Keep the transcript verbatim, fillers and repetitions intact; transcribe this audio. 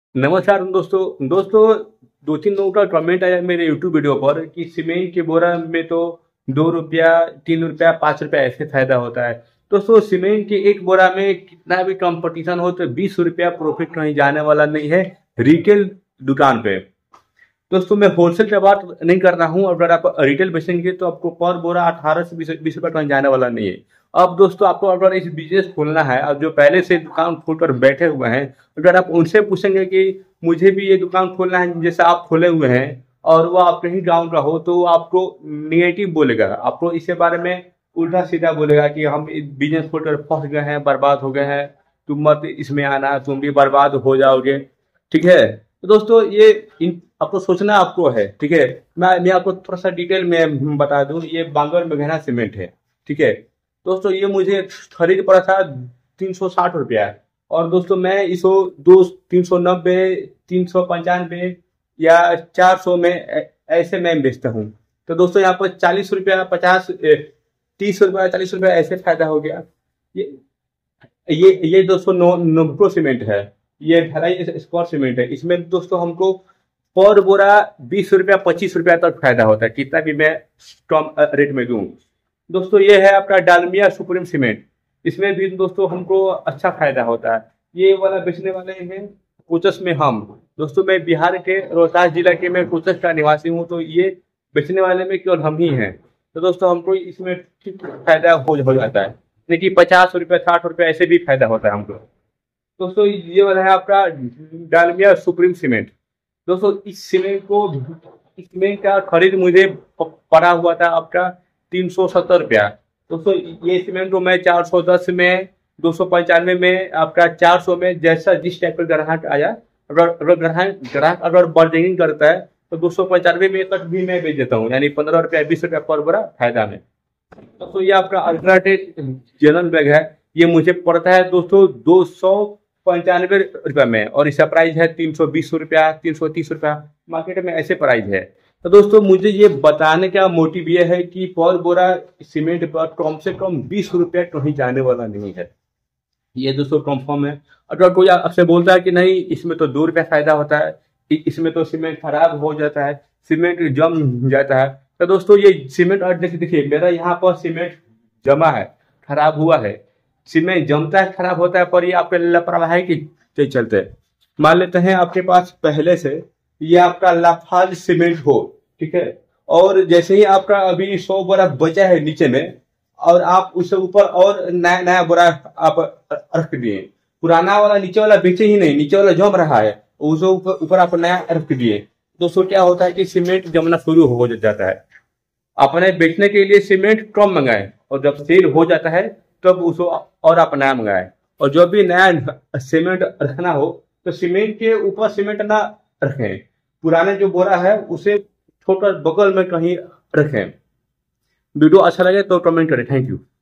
नमस्कार दोस्तों दोस्तों दो तीन लोगों का कमेंट आया मेरे यूट्यूब वीडियो पर कि सीमेंट के बोरा में तो दो रुपया तीन रुपया पाँच रुपया ऐसे फायदा होता है। दोस्तों सीमेंट के एक बोरा में कितना भी कंपटीशन हो तो बीस रुपया प्रॉफिट कहीं जाने वाला नहीं है रिटेल दुकान पे। दोस्तों मैं होलसेल की बात नहीं कर रहा हूँ, अगर आप रिटेल बेचेंगे तो आपको पर बोरा अठारह से बीस बीस रुपये कहीं जाने वाला नहीं है। अब दोस्तों आपको अगर इस बिजनेस खोलना है, अब जो पहले से दुकान खोल कर बैठे हुए हैं, अगर आप उनसे पूछेंगे कि मुझे भी ये दुकान खोलना है जैसे आप खोले हुए हैं और वो आपके ही गाँव का हो, तो वो आपको निगेटिव बोलेगा, आपको इसके बारे में उल्टा सीधा बोलेगा कि हम बिजनेस खोल कर फंस गए हैं, बर्बाद हो गए हैं, तुम मत इसमें आना, तुम भी बर्बाद हो जाओगे। ठीक है, तो दोस्तों ये इन आपको सोचना आपको है। ठीक है, मैं मैं आपको थोड़ा सा डिटेल में बता दूं, ये बांगर मेघना सीमेंट है। ठीक है दोस्तों, ये मुझे खरीद पड़ा था तीन सौ साठ रुपया, और दोस्तों मैं इसको दो तीन सौ नब्बे तीन सौ पंचानवे या चार सौ में ऐ- ऐसे मैं बेचता हूँ। तो दोस्तों यहाँ पर चालीस रुपया पचास तीस रुपया चालीस रुपया ऐसे फायदा हो गया। ये ये ये दोस्तों नो नोब्रो सीमेंट है, ये ढाई स्क्वायर सीमेंट है। इसमें दोस्तों हमको पर बोरा बीस रुपया पच्चीस रुपया तक फायदा होता है, कितना भी मैं कम रेट में दूं। दोस्तों ये है अपना डालमिया सुप्रीम सीमेंट, इसमें भी दोस्तों हमको अच्छा फायदा होता है। ये वाला बेचने वाले हैं कोचस में हम। दोस्तों मैं बिहार के रोहतास जिला के मैं कोचस का निवासी हूँ, तो ये बेचने वाले में केवल हम ही हैं। तो दोस्तों हमको इसमें ठीक फायदा हो, हो जाता है, यानी कि पचास रुपये साठ रुपये ऐसे भी फायदा होता है हमको। दोस्तों ये वाला है आपका डालमिया सुप्रीम सीमेंट। दोस्तों इस सीमेंट को इस सीमेंट का खरीद मुझे प- पड़ा हुआ था आपका तीन सौ सत्तर रुपया। दोस्तों ये सीमेंट को मैं चार सौ दस में दो सौ पंचानवे में आपका चार सौ में, जैसा जिस टाइप का ग्राहक आया, अगर अगर ग्राहक ग्राहक अगर बार्गेनिंग करता है तो दो सौ पंचानवे में तक भी मैं बेच देता हूँ, यानी पंद्रह रुपया बीस रुपया पर बोरा फायदा में। दोस्तों ये आपका अल्ट्राटेक जनरल बैग है, ये मुझे पड़ता है दोस्तों दो सौ पंचानवे रुपये में, और इसका प्राइस है तीन सौ बीस रुपया तीन सौ तीस रुपया, मार्केट में ऐसे प्राइस है। तो दोस्तों मुझे ये बताने का मोटिव ये है कि पर बोरा सीमेंट पर कम से कम बीस रुपया कहीं जाने वाला नहीं है, ये दोस्तों कंफर्म है। अगर कोई आपसे बोलता है कि नहीं इसमें तो दो रुपया फायदा होता है, इ- इसमें तो सीमेंट खराब हो जाता है, सीमेंट जम जाता है, तो दोस्तों ये सीमेंट, और देखिए देखिए मेरा यहाँ पर सीमेंट जमा है, खराब हुआ है। सीमेंट जमता है खराब होता है, पर ये आपके लापरवाही के चलते है। मान लेते हैं आपके पास पहले से ये आपका लाफाज सीमेंट हो, ठीक है, और जैसे ही आपका अभी सौ बोरा बचा है नीचे में, और आप उससे ऊपर और नया नया बोरा आप रख दिए, पुराना वाला नीचे वाला बेचे ही नहीं, नीचे वाला जम रहा है, उससे ऊपर ऊपर आप नया रख दिए। दोस्तों क्या होता है कि सीमेंट जमना शुरू हो जाता है। अपने बेचने के लिए सीमेंट कम मंगाए, और जब सेल हो जाता है तब उसको और आप नया मंगाए। और जो भी नया सीमेंट रखना हो तो सीमेंट के ऊपर सीमेंट ना रखें, पुराने जो बोरा है उसे छोटा बगल में कहीं रखें। वीडियो अच्छा लगे तो कमेंट करें। Thank you.